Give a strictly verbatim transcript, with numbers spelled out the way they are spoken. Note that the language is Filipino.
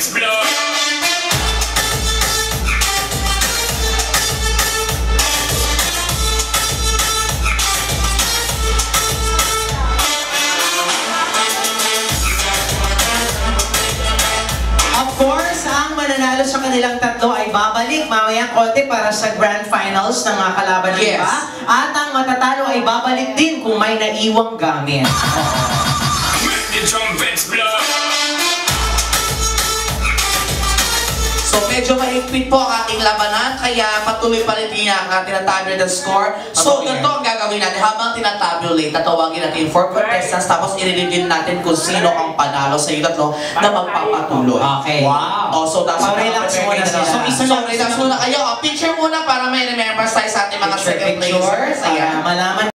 Of course, ang mananalo sa kanilang tatlo ay babalik mamayang konti para sa grand finals ng mga kalaban ng Yes. iba. At ang matatalo ay babalik din kung may naiwang gamit. So medyo mahigpit po ang ating labanan, kaya patuloy pa rin ang uh, tinatabulate the score. So ganito ang gagawin natin habang tinatabulate, tatawagin natin four contestants, tapos i-reveal natin kung sino ang panalo sa iyo tatlo na magpapatuloy. Okay. Wow! Oh, so that's So, relax muna sila. So, isa so, relax muna kayo. Oh, picture muna para may remembrance tayo sa ating mga Picture, second picture, players. para malaman